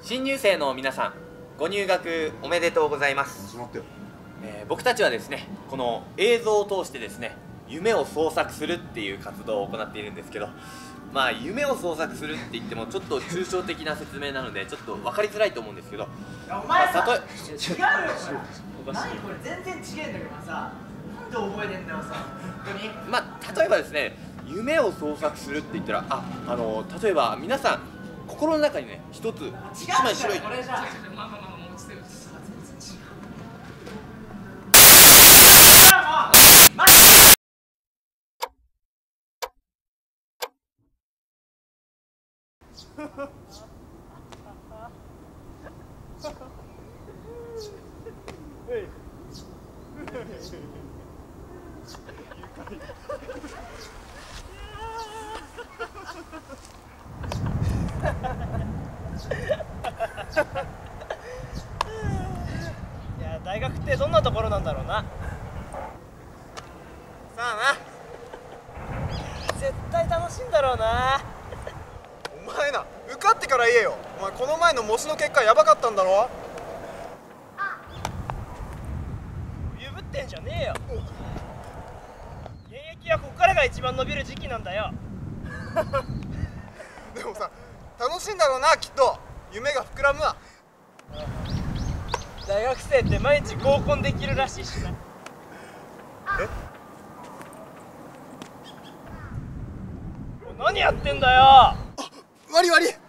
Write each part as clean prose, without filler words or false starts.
新入生の皆さん、ご入学おめでとうございます。僕たちはですね、この映像を通してですね、夢を創作するっていう活動を行っているんですけど、まあ夢を創作するって言ってもちょっと抽象的な説明なのでちょっと分かりづらいと思うんですけど、 お前さ、違うよ。何これ全然違えんだけどさ、なんで覚えてんだよさ、本当に。 まあ例えばですね、夢を創作するって言ったら、例えば皆さん心の中にね、一枚白い。 これじゃいや、大学ってどんなところなんだろうな。さあな、絶対楽しいんだろうな。 お前な、受かってから言えよ。お前この前の模試の結果ヤバかったんだろ。 ゆぶってんじゃねえよ。現役はここからが一番伸びる時期なんだよ。 でもさ、楽しいんだろうな、きっと。夢が膨らむわ。 大学生って毎日合コンできるらしいしな。何やってんだよ。 割り割り。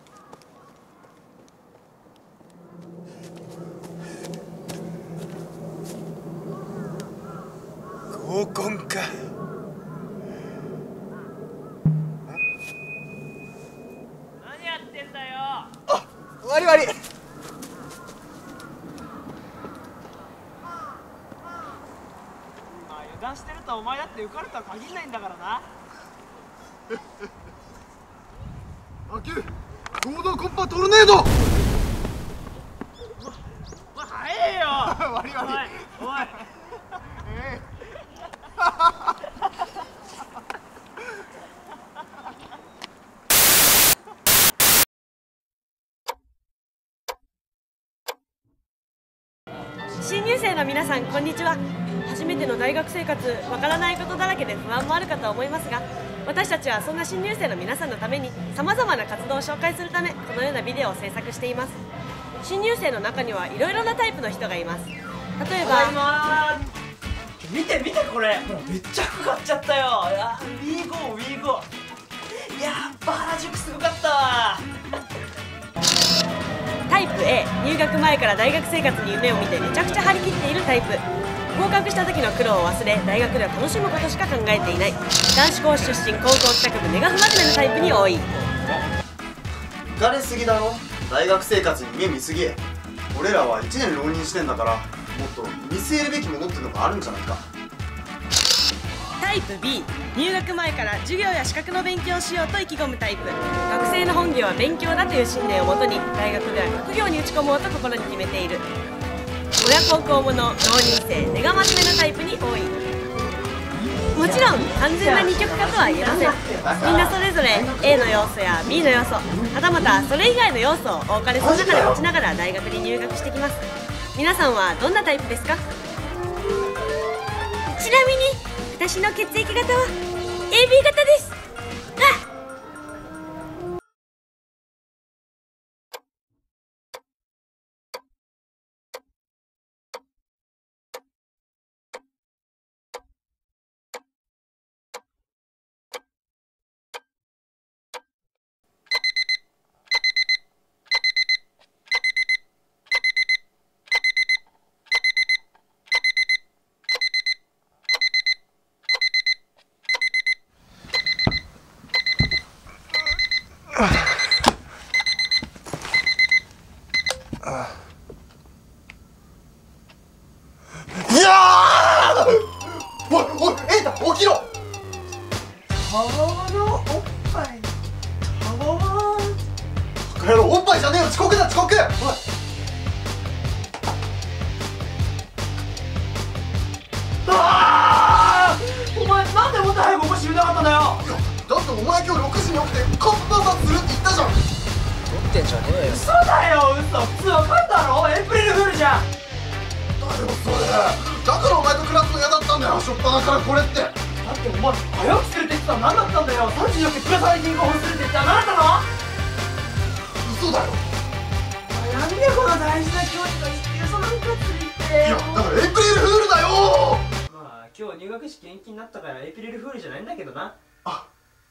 合コンか。 何やってんだよ。 あ、割り割り。 油断してるとお前だって受かるとは限らないんだからな。 アキュー、合同コンパトルネード。 お前早えよ。 割り割り。 おい。 新入生の皆さん、こんにちは。初めての大学生活、わからないことだらけで不安もあるかと思いますが、私たちはそんな新入生の皆さんのためにさまざまな活動を紹介するため、このようなビデオを制作しています。新入生の中にはいろいろなタイプの人がいます。例えば、 見て見て、これほらめっちゃ服買っちゃったよ。ウィーゴーウィーゴー。やっぱ原宿すごかったわ。 タイプ A、 入学前から大学生活に夢を見てめちゃくちゃ張り切っているタイプ。合格した時の苦労を忘れ、大学では楽しむことしか考えていない。男子校出身、高校帰宅部、ネガフ真面目なタイプに多い。 浮かれすぎだろ。大学生活に夢見すぎ。俺らは1年浪人してんだから、もっと見据えるべきものってのがあるんじゃないか。 タイプ B、 入学前から授業や資格の勉強をしようと意気込むタイプ。学生の本業は勉強だという信念をもとに、大学では学業に打ち込もうと心に決めている。親孝行者、浪人生、根が真面目なタイプに多い。もちろん完全な二極化とは言えません。みんなそれぞれ A の要素や B の要素、はたまたそれ以外の要素を多かれ少なかれ持ちながら大学に入学してきます。皆さんはどんなタイプですか？ちなみに私の血液型は AB 型です。 いやー！おいおい、エイタ起きろ！ たわのおっぱい、たわわバカ野郎、おっぱいじゃねえよ、遅刻だ遅刻！おい、 あー、お前なんでもっと早く起こしてくれなかったんだよ。 だってお前今日6時に起きてカップパーサーするって言ったじゃん。 てんじゃねえよ。 嘘だよ、嘘。普通わかんだろ。エイプリルフールじゃん。 だよそれだからお前と暮らすの嫌だったんだよ、しょっぱなからこれって。 だってお前早くするって言ってたの何だったんだよ。34件プラスアイディングをするって言ってたの何だったの。 嘘だよ。 なんでこの大事な教師がよそなんかついて。 いやだからエイプリルフールだよ。 まあ今日入学式延期になったからエイプリルフールじゃないんだけどな。 あ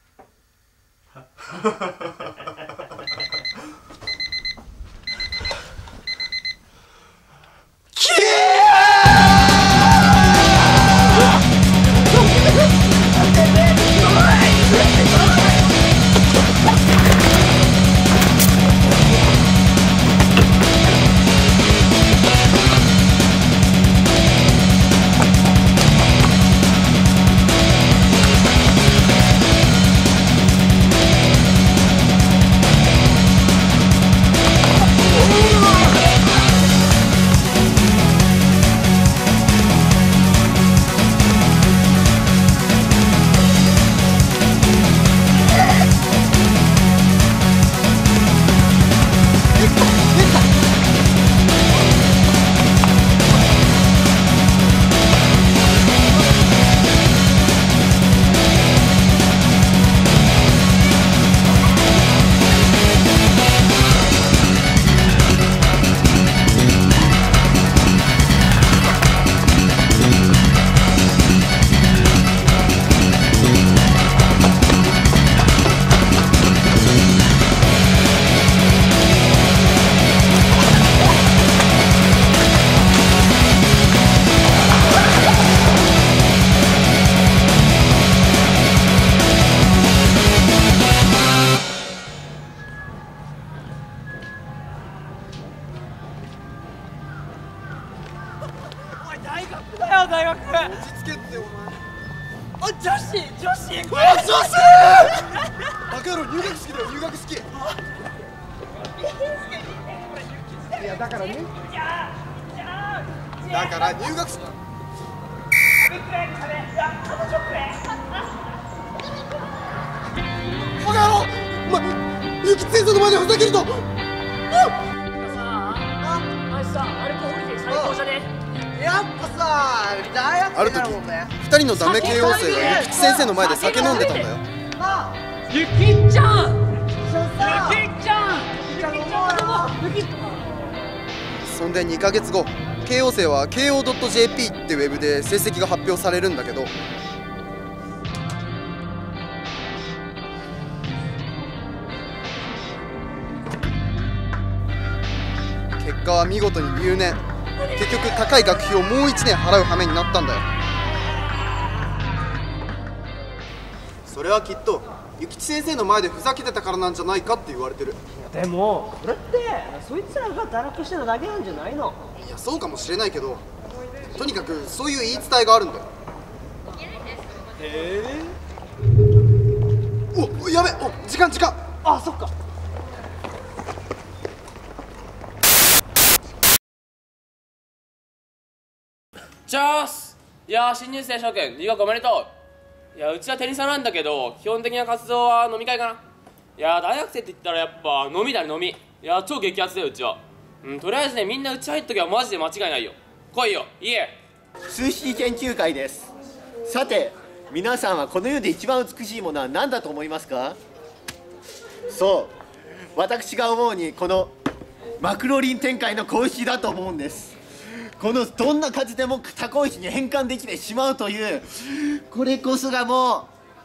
大学。落ち着けってお前。 女子バカ野郎、入学式だよ、入学式。いやだからね、だから入学式。バカ野郎、お前ゆき先生の前でふざけると。 あいつさ、アルコホリデー最高じゃね。 やっぱさ、大学ある時、2人のダメ慶応生がゆき先生の前で酒飲んでたんだよ。 ゆきちゃん。 そんで2ヶ月後、慶応生は慶応 .jp ってウェブで成績が発表されるんだけど、結果は見事に留年。結局高い学費をもう1年払う羽目になったんだよ。それはきっと諭吉先生の前でふざけてたからなんじゃないかって言われてる。 でもそれってそいつらが堕落してただけなんじゃないの。 いやそうかもしれないけど、とにかくそういう言い伝えがあるんだよ。 へえ。 お、やべ、時間。 あ、そっか。 チャース。いやー、新入生諸君入学おめでとう。いや、うちはテニサーなんだけど基本的な活動は飲み会かな。いやー、大学生って言ったらやっぱ飲みだね、飲み。いやー、超激アツだようちは。とりあえずね、みんなうち入っときはマジで間違いないよ。来いよ、いえ。 数式研究会です。さて皆さんはこの世で一番美しいものは何だと思いますか？そう、私が思うにこのマクロリン展開の公式だと思うんです。このどんな数でも多項式に変換できてしまうという、これこそがもう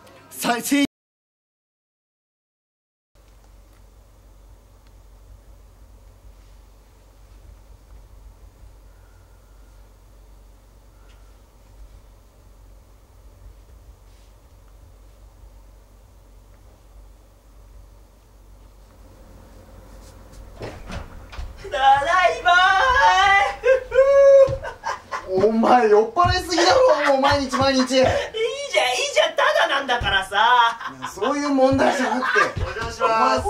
ただいまお前酔っ払いすぎだろ、もう毎日。 いいじゃん、ただなんだからさ。 そういう問題じゃなくて。 お邪魔します。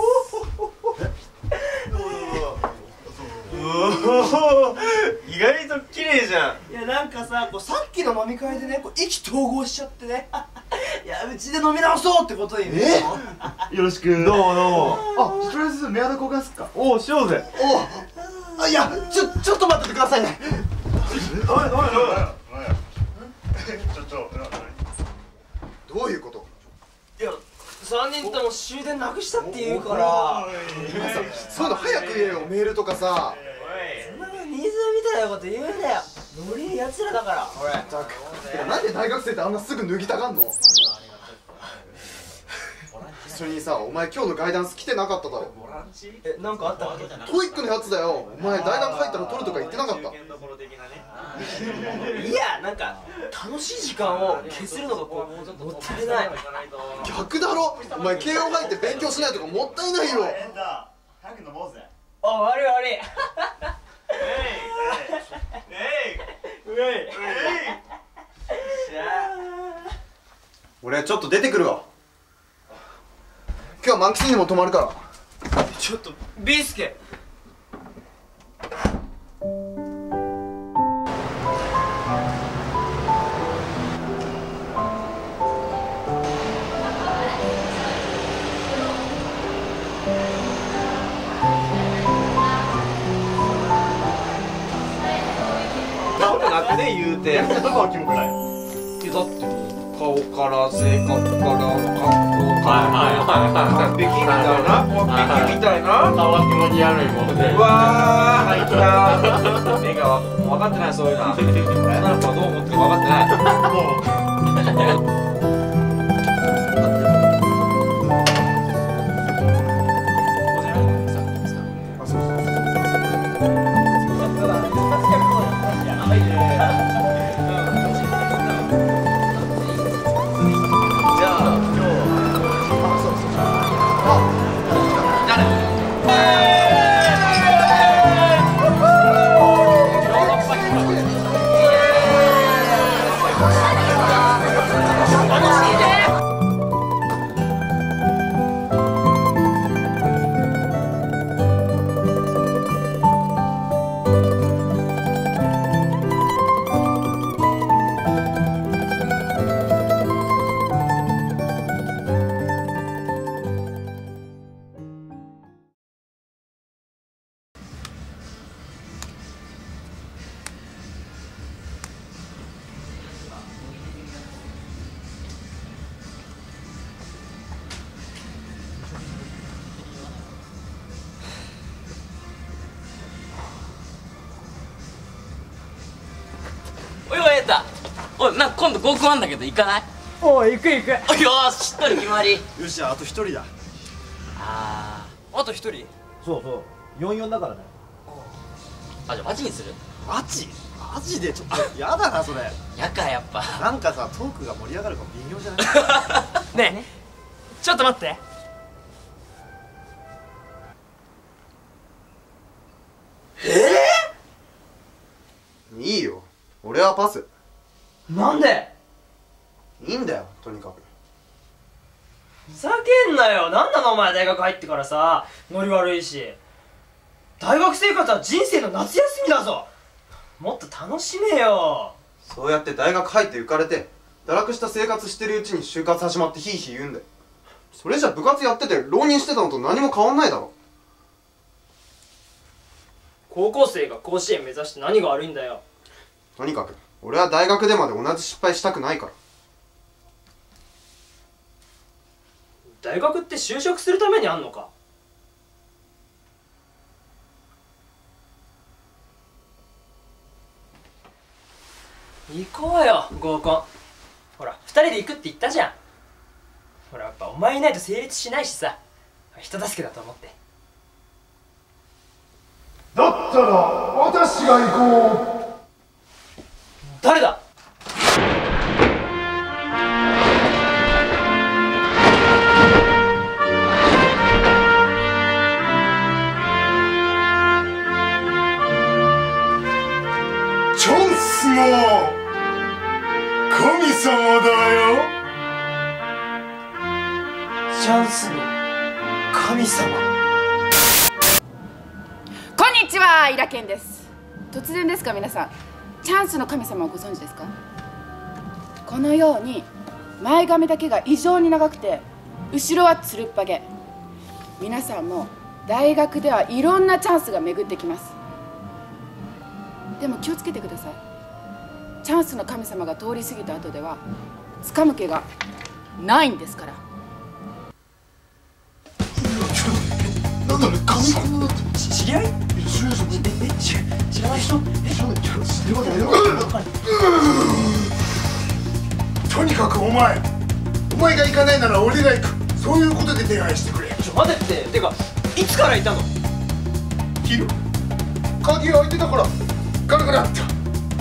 意外と綺麗じゃん。 いやなんかさ、さっきの飲み会でね、意気投合しちゃってね。 いや、うちで飲み直そうってことでいいの？ よろしく。どうもどうも。あ、とりあえずメアド交換すっか。おう、しようぜ。おう。いや、ちょっと待っててくださいね。どういうこと？ いや、3人とも終電なくしたって言うから。 そういうの早く言えよ、メールとかさ。 そんなのニーズみたいなこと言うなよ。ノリやつらだから、俺。 なんで大学生ってあんなすぐ脱ぎたがんの？それにさ、お前今日のガイダンス来てなかっただろ。 なんかあったの？ トイックのやつだよ。お前大学入ったら取るとか言ってなかった？ いや、なんか楽しい時間を削るのがこうもったいない。 逆だろ。お前慶応入って勉強しないとかもったいないよ。 早く飲もうぜ。あ、悪い悪い。 俺ちょっと出てくるわ。今日は満喫にも泊まるから。 ちょっとビースケ。 楽で言うて。 どこはキモくない？ だって顔から性格から格好から完璧みたいな、完璧みたいな。顔は気持ち悪いもんね。うわー、入ったー。映画は分かってない、そういうの。女の子はどう思ってるか分かってない。 おい、なんか今度合コンあんだけど行かない？ おい、行く行く。 よーし、1人決まり。 よし、じゃああと1人だ。 あと1人？ そうそう、44だからね。 じゃあマジにする？ マジでちょっとやだなそれ。 やか、やっぱなんかさ、トークが盛り上がるか微妙じゃない？ ねえ、ちょっと待って。 いいよ、俺はパス。 なんで？ いいんだよ、とにかく。 ふざけんなよ。なんなのお前、大学入ってからさ、ノリ悪いし。大学生活は人生の夏休みだぞ。もっと楽しめよ。 そうやって大学入って浮かれて堕落した生活してるうちに就活始まってヒーヒー言うんだよ。それじゃ部活やってて浪人してたのと何も変わんないだろ。 高校生が甲子園目指して何が悪いんだよ。 とにかく俺は大学でまで同じ失敗したくないから。 大学って就職するためにあんのか？行こうよ、合コン。ほら、2人で行くって言ったじゃん。ほら、やっぱお前いないと成立しないしさ、人助けだと思って。 だったら私が行こう。 誰だ？ チャンスの神様だよ。 チャンスの神様。 こんにちは、イラケンです。突然ですが皆さん、チャンスの神様をご存知ですか？このように前髪だけが異常に長くて後ろはつるっぱげ。皆さんも大学ではいろんなチャンスが巡ってきます。でも気をつけてください。チャンスの神様が通り過ぎた後では掴む気がないんですから。 なんだろう、髪こんな知り合い？知らない人？ とにかくお前が行かないなら俺が行く。そういうことで手配してくれ。 待てって。てかいつからいたの？ 昼鍵開いてたからガラガラって。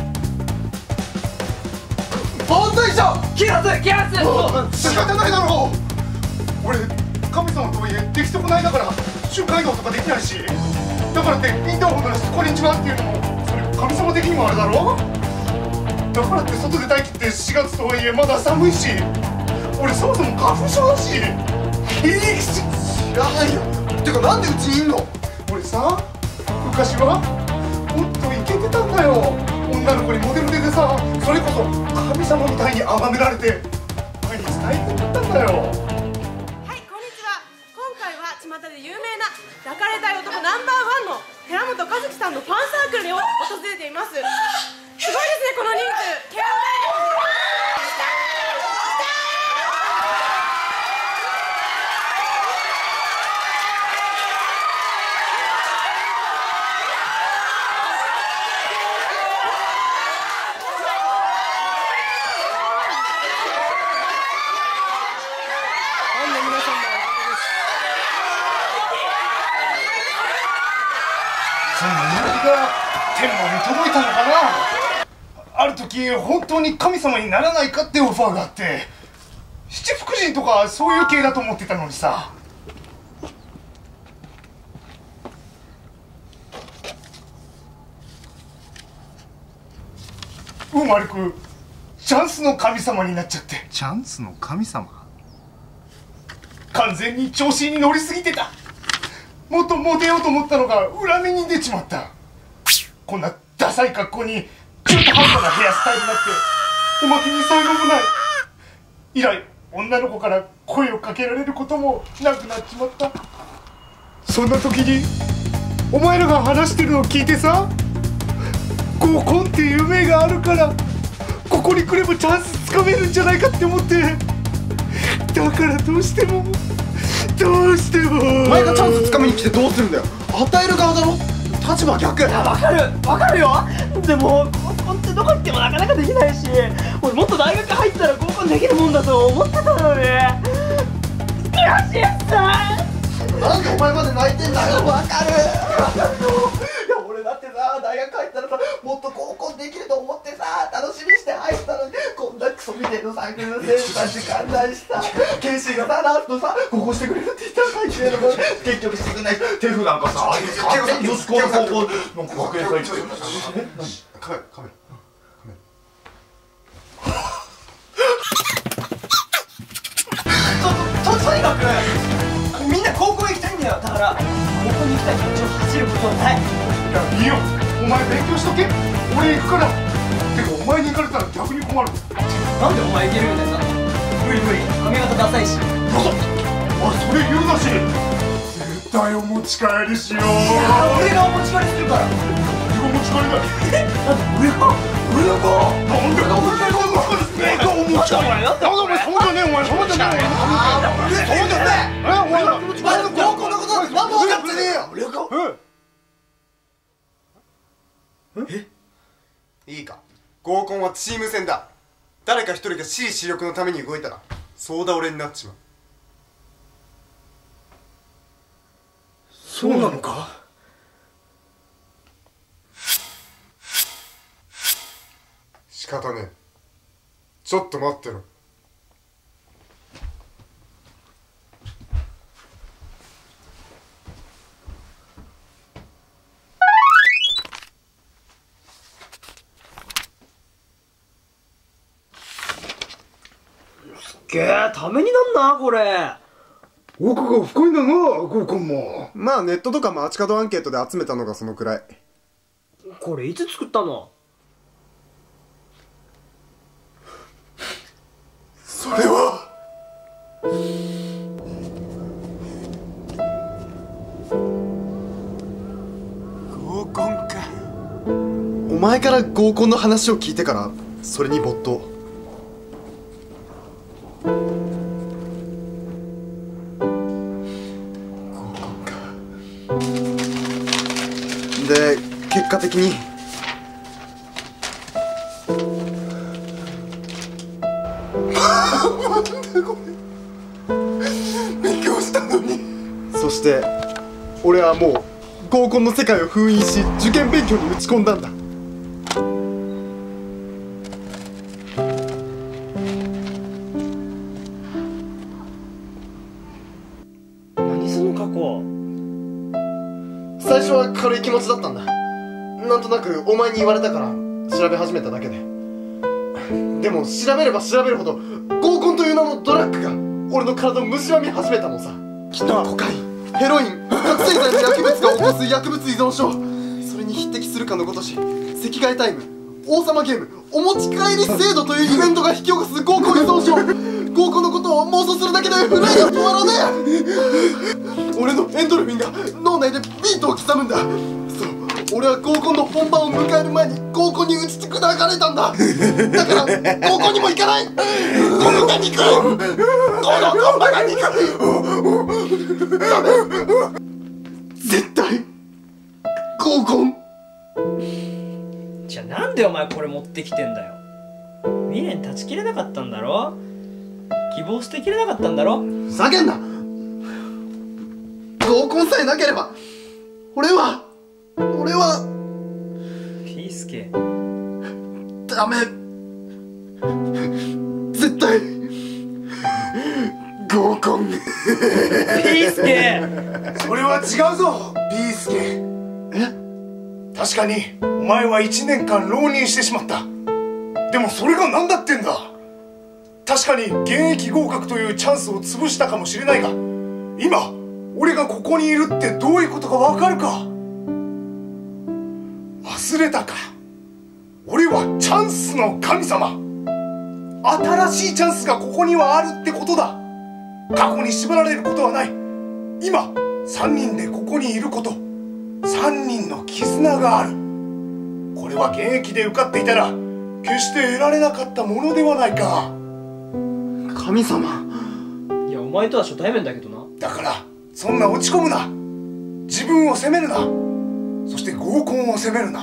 犯罪者！ 気圧！ 仕方ないだろう。俺神様とはいえ出来損ないだから瞬間移動とかできないし、だからってインターホン鳴らしてこんにちはっていうのもそれ神様的にもあれだろ。だからって外で待機って4月とはいえまだ寒いし、俺そもそも花粉症だし。知らないよ。てかなんでうちにいんの？俺さ、昔はもっとイケてたんだよ。女の子にモデルでさ、それこそ神様みたいに崇められて毎日大変だったんだよ。 はい、こんにちは。今回は巷で有名な抱かれたい男ナンバー1の寺本和樹さんのファンサークルに訪れています。すごいですね、この人数。ケアその祈りが天まで届いたのかな。ある時本当に神様にならないかってオファーがあって、七福神とかそういう系だと思ってたのにさ。運悪くチャンスの神様になっちゃって。 チャンスの神様？ 完全に調子に乗りすぎてた。もっとモテようと思ったのが裏目に出ちまった。こんなダサい格好に中途半端なヘアスタイルになって、おまけに才能もない。以来女の子から声をかけられることもなくなっちまった。そんな時にお前らが話してるのを聞いてさ、合コンっていう夢があるからここに来ればチャンスつかめるんじゃないかって思って。だからどうしてもお前がチャンスつかみに来てどうするんだよ。与える側だろ。立場逆。 わかるよ。でも合コンってどこ行ってもなかなかできないし、俺もっと大学入ったら合コンできるもんだと思ってたのに。悔しいっす。 なんでお前まで泣いてんだよ。わかる。 いや俺だってさ、大学入ったらさ、もっと合コンできると思ってさ、楽しみにして入ったのに、こんなクソみてえのサークルの生徒たち観覧してさ、ケンシーがさ、なんとさ、合コンしてくれるって言ったら書いてるのが結局してくんない。手札なんかさ、勝手に息子の高校なんか学園祭行ってカメラとにかくみんな高校行きたいんだよ。だから高校に行きたい気持ちを走ることはない。 いいよ、お前勉強しとけ。俺行くから。てかお前に行かれたら逆に困る。 なんでお前行けるみたいな。無理髪型ダサいし。 どうぞ。それ言うなし。絶対お持ち帰りしよう。 俺がお持ち帰りするから。 俺がお持ち帰りだよ。 俺がなんでお前がお持ち帰り。なんだお前、そうじゃねえお前、そうじゃねえ。そうじゃねえ。お前の合コンのことなんて何も分かってねえよ。 いいか、合コンはチーム戦だ。誰か一人が私利私欲のために動いたら総倒れになっちまう。 そうなのか。 仕方ねえ。ちょっと待ってろ。 ためになんなこれ。 奥が深いんだな合コンも。 まあネットとか街角アンケートで集めたのがそのくらい。 これいつ作ったの？ それは前から合コンの話を聞いてからそれに没頭。合コンか。で結果的に勉強したのに。そして俺はもう合コンの世界を封印し受験勉強に打ち込んだんだ。 何その過去。 最初は軽い気持ちだったんだ。なんとなくお前に言われたから調べ始めただけで。でも調べれば調べるほど合コンという名のドラッグが俺の体を蝕み始めたのさ。きっとコカイン、ヘロイン、覚醒剤の薬物が起こす薬物依存症、それに匹敵するかのごとし赤外タイム、王様ゲーム、お持ち帰り制度というイベントが引き起こす合コン依存症。合コンのことを妄想するだけで震えが止まらねえ。俺のエンドルフィンが脳内でビートを刻むんだ。そう、俺は合コンの本番を迎える前に合コンに打ち砕かれたんだ。だから合コンにも行かない。このが憎い、このコンパが憎い。ダメ、絶対合コン。 じゃあなんでお前これ持ってきてんだよ。未練断ち切れなかったんだろ。希望捨てきれなかったんだろ。 ふざけんな。合コンさえなければ俺はピースケ。 ダメ、絶対合コン。 ピースケ、 それは違うぞピースケ。確かにお前は1年間浪人してしまった。でもそれが何だってんだ。確かに現役合格というチャンスを潰したかもしれないが、今俺がここにいるってどういうことか分かるか。忘れたか。俺はチャンスの神様。新しいチャンスがここにはあるってことだ。過去に縛られることはない。今3人でここにいること、3人の絆がある。これは現役で受かっていたら決して得られなかったものではないか。 神様。 いやお前とは初対面だけどな。 だからそんな落ち込むな。自分を責めるな。そして合コンを責めるな。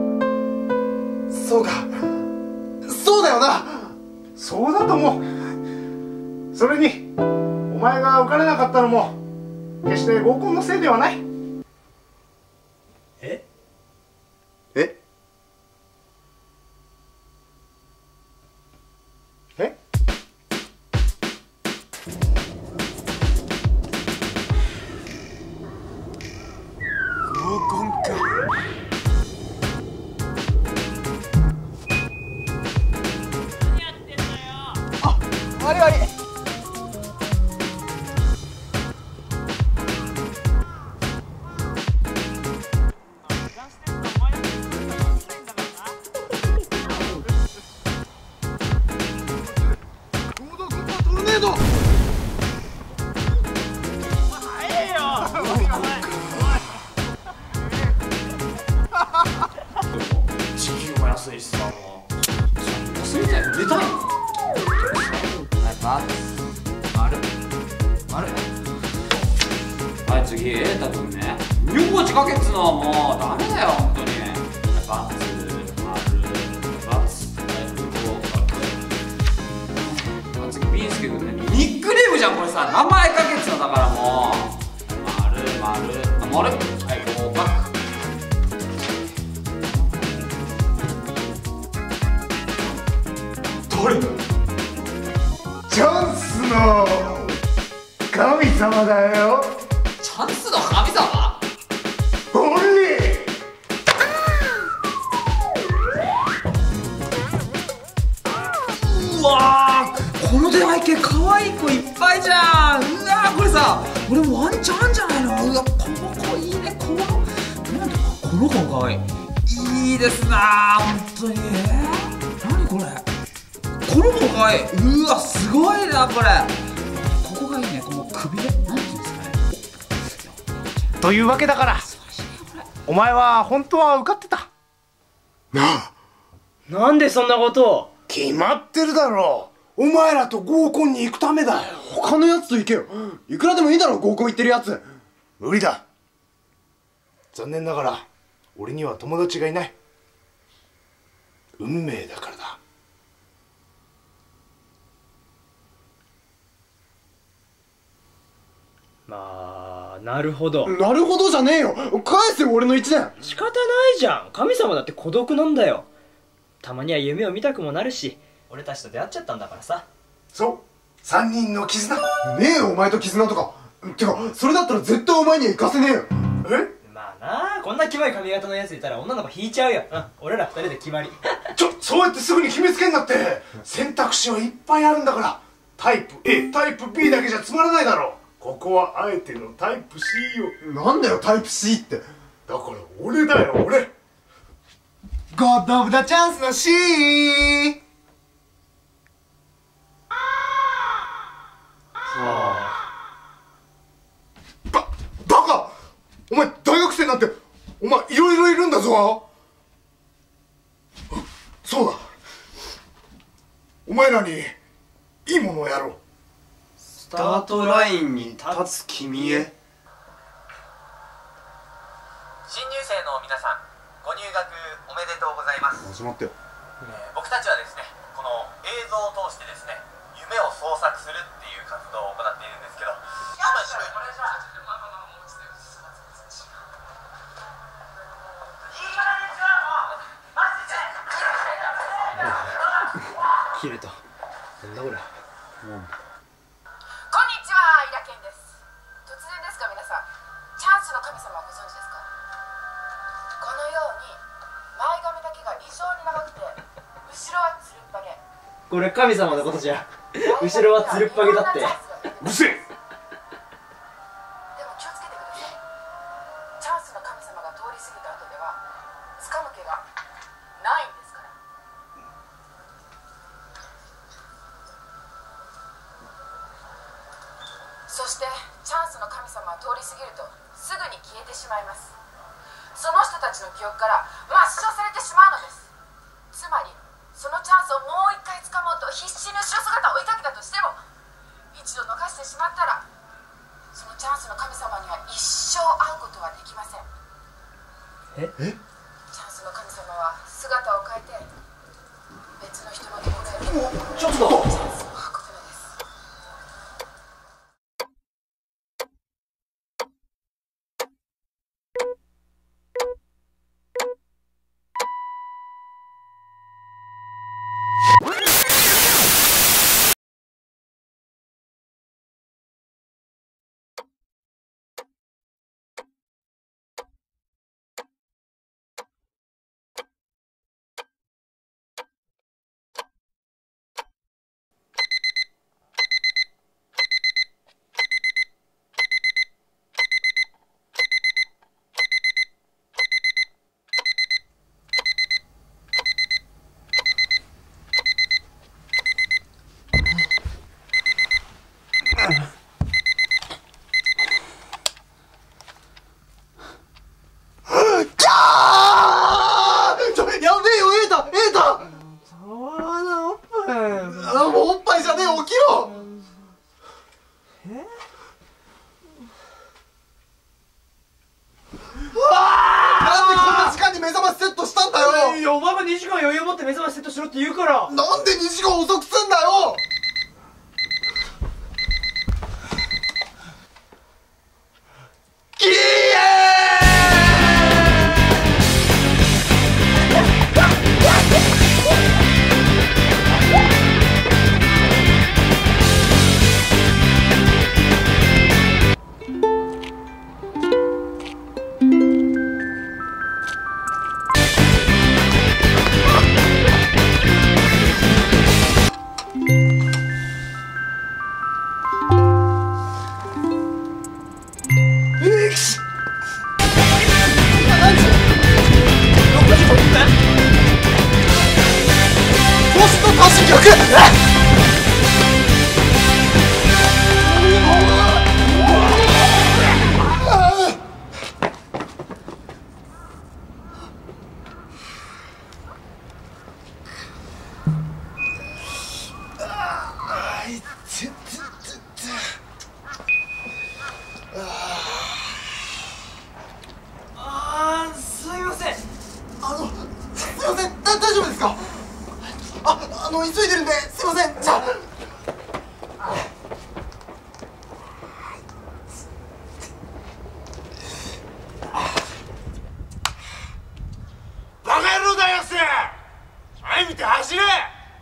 そうか、そうだよな。 そうだと思う。それにお前が受かれなかったのも決して合コンのせいではない。 え？ え？ え？合コンか。 悪い悪い。 トルネード。 時給も安いしさ、もう安いみたいに出たいの。はい、次、瑛太くんね。名字書けっつのはもうダメだよ、ほんとに。バツ、丸、バツ、次、ビースケくんね。ニックネームじゃん、これさ。名前書けっつのだからもう。丸、はい、合格。 誰だ。チャンスの神様だよ。 チャンスの神様？ オンリー。 うわー、この出会い系可愛い子いっぱいじゃん。うわー、これさ、俺もワンチャンあんじゃないの。うわ、この子いいね。この子可愛い。いいですなー、本当に。何これ。この子可愛い。うわ、すごいなこれ。ここがいいね。この首で、なんていうんですかね。 というわけだから、お前は本当は受かってた。 なあ、 なんでそんなことを。 決まってるだろう。お前らと合コンに行くためだよ。 他のやつと行けよ。いくらでもいいだろ合コン行ってるやつ。 無理だ。残念ながら俺には友達がいない。運命だからだ。 まあなるほど。 なるほどじゃねえよ。返せよ俺の1年。 仕方ないじゃん。神様だって孤独なんだよ。たまには夢を見たくもなるし、俺たちと出会っちゃったんだからさ。 そう、3人の絆。 ねえよお前と絆とか。てかそれだったら絶対お前には行かせねえよ。 まあなあ、こんなキモい髪型のやついたら女の子引いちゃうよ。俺ら2人で決まり。 そうやってすぐに決めつけんなって。選択肢はいっぱいあるんだから。タイプ A、タイプ B だけじゃつまらないだろう。ここはあえてのタイプ C よ。 なんだよタイプ C って。 だから俺だよ俺。ゴッド・オブ・ザ・チャンスの C。 バカ、お前大学生なんてお前いろいろいるんだぞ。そうだ、お前らにいいものをやろう。 スタートラインに立つ君へ。 新入生の皆さん、ご入学おめでとうございます。 始まったよ。 僕たちはですね、この映像を通してですね、夢を創作するっていう活動を行っているんですけど、 切れた。なんだこれ。 こんにちは、イラケンです。突然ですが皆さん、チャンスの神様はご存知ですか？このように前髪だけが異常に長くて後ろはつるっぱげ。 これ神様のことじゃ。後ろはつるっぱげだって。 うるせえ。 でも気をつけてください。チャンスの神様が通り過ぎた後では掴む毛がないんですから。そしてチャンスの神様は通り過ぎるとすぐに消えてしまいます。その人たちの記憶から抹消されてしまうのです。つまりそのチャンスをもう一回掴もうと必死に後ろ姿を追いかけたとしても、一度逃してしまったらそのチャンスの神様には一生会うことはできません。チャンスの神様は姿を変えて別の人のところへちょっとチャンスを運ぶのです。 やべえよ瑛太瑛太。もうおっぱいじゃねえ、起きろ。なんでこんな時間に目覚ましセットしたんだよ。 いや、お前が2時間余裕持って目覚ましセットしろって言うから。 なんで2時間遅くすんだよ。キーすいません。 すいません、大丈夫ですか？急いでるんですいません。じゃあバカ野郎大学生、前見て走れ。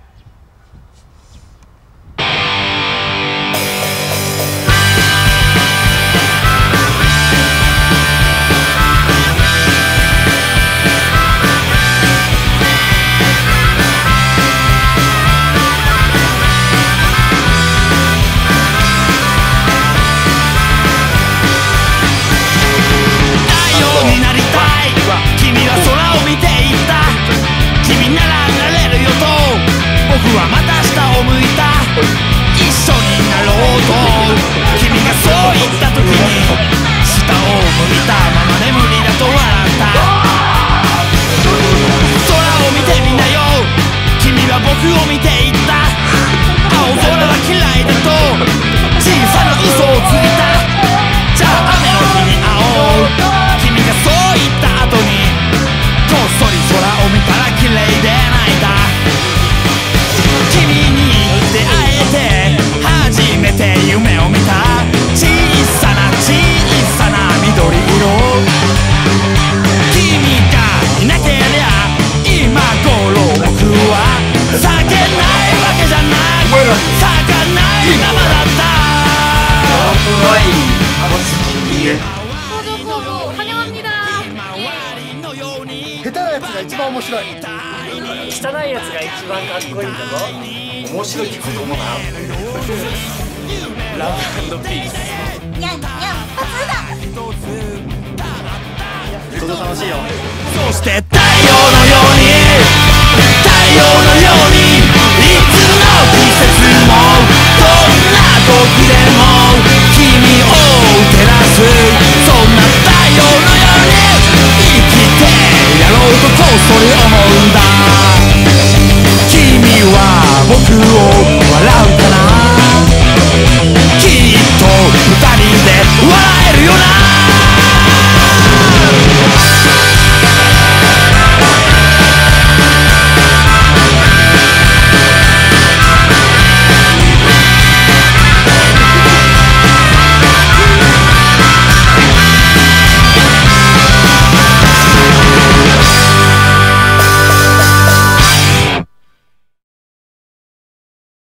下手なやつが一番面白い。 汚いやつが一番かっこいいんだぞ。 面白いって子供だよ。 ラブ&ピース。 にゃんにゃんパスだ。 楽しいよ。 そして